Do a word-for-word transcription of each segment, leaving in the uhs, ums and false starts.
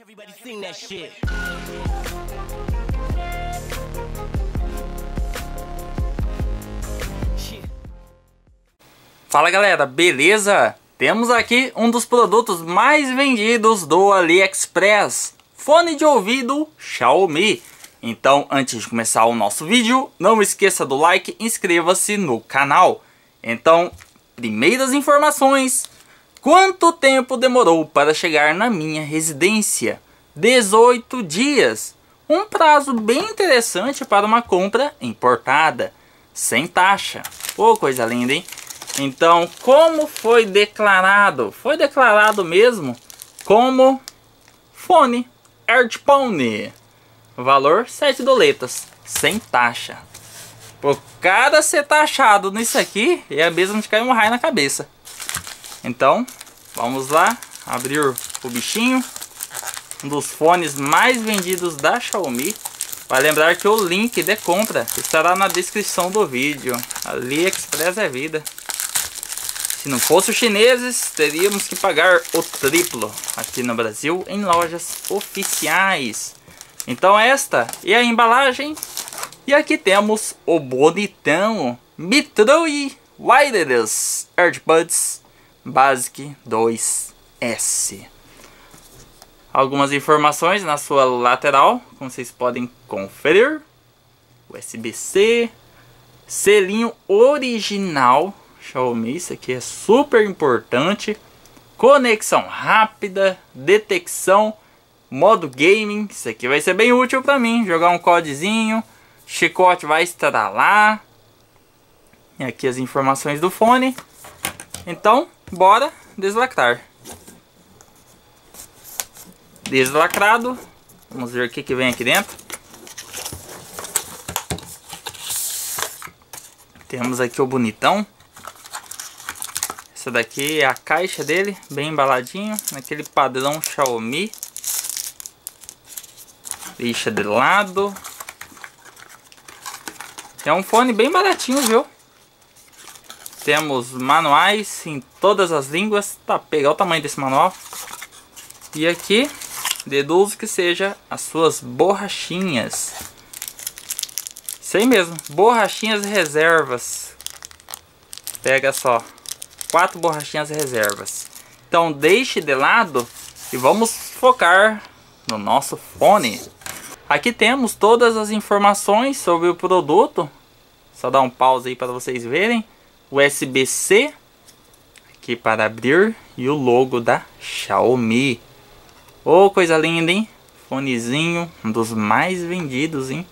Everybody sing that shit. Fala galera, beleza? Temos aqui um dos produtos mais vendidos do AliExpress, fone de ouvido Xiaomi. Então, antes de começar o nosso vídeo, não esqueça do like e inscreva-se no canal. Então, primeiras informações. Quanto tempo demorou para chegar na minha residência? dezoito dias. Um prazo bem interessante para uma compra importada, sem taxa. Pô, coisa linda, hein? Então, como foi declarado? Foi declarado mesmo como fone AirPod. Valor sete doletas, sem taxa. Por cada ser taxado nisso aqui, é mesmo de cair um raio na cabeça. Então, vamos lá abrir o bichinho. Um dos fones mais vendidos da Xiaomi. Vai lembrar que o link de compra estará na descrição do vídeo. AliExpress é vida. Se não fosse os chineses, teríamos que pagar o triplo aqui no Brasil em lojas oficiais. Então esta é a embalagem. E aqui temos o bonitão Mitrui Wireless AirPods Basic dois S. Algumas informações na sua lateral, como vocês podem conferir. U S B C, selinho original Xiaomi, isso aqui é super importante. Conexão rápida, detecção, modo gaming, isso aqui vai ser bem útil para mim. Jogar um codezinho, chicote vai estralar. E aqui as informações do fone. Então, bora deslacrar. Deslacrado, vamos ver o que, que vem aqui dentro. Temos aqui o bonitão. Essa daqui é a caixa dele, bem embaladinho, naquele padrão Xiaomi. Deixa de lado. É um fone bem baratinho, viu? Temos manuais em todas as línguas. Tá, pegar o tamanho desse manual. E aqui, deduzo que seja as suas borrachinhas. Isso aí mesmo, borrachinhas reservas. Pega só, quatro borrachinhas reservas. Então deixe de lado e vamos focar no nosso fone. Aqui temos todas as informações sobre o produto. Só dar um pause aí para vocês verem. U S B C aqui para abrir e o logo da Xiaomi. Oh, coisa linda, hein? Fonezinho, um dos mais vendidos, hein?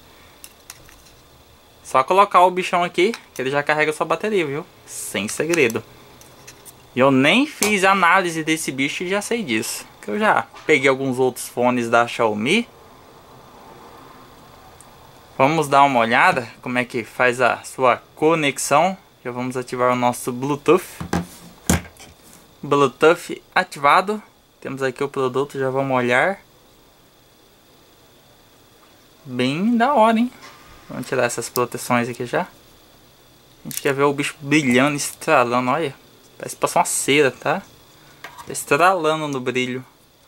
Só colocar o bichão aqui, que ele já carrega sua bateria, viu? Sem segredo. E eu nem fiz análise desse bicho e já sei disso. Que eu já peguei alguns outros fones da Xiaomi. Vamos dar uma olhada como é que faz a sua conexão. Já vamos ativar o nosso Bluetooth. Bluetooth ativado. Temos aqui o produto, já vamos olhar. Bem da hora, hein? Vamos tirar essas proteções aqui já. A gente quer ver o bicho brilhando, estralando, olha. Parece que passou uma cera, tá? Tá estralando no brilho.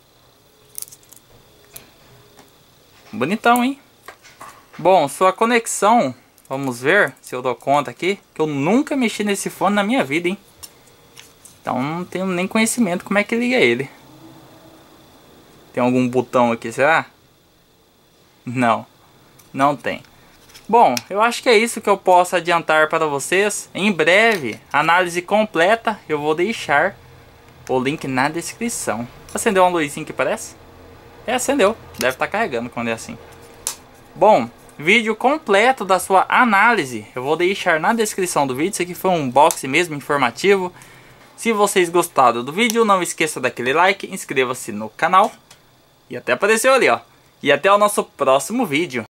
Bonitão, hein? Bom, sua conexão, vamos ver se eu dou conta aqui. Que eu nunca mexi nesse fone na minha vida, hein? Então não tenho nem conhecimento como é que liga ele. Tem algum botão aqui, será? Não, não tem. Bom, eu acho que é isso que eu posso adiantar para vocês. Em breve, análise completa, eu vou deixar o link na descrição. Acendeu uma luzinha que parece? É, acendeu. Deve estar carregando quando é assim. Bom, vídeo completo da sua análise eu vou deixar na descrição do vídeo. Isso aqui foi um unboxing mesmo, informativo. Se vocês gostaram do vídeo, não esqueça daquele like, inscreva-se no canal. E até apareceu ali, ó. E até o nosso próximo vídeo.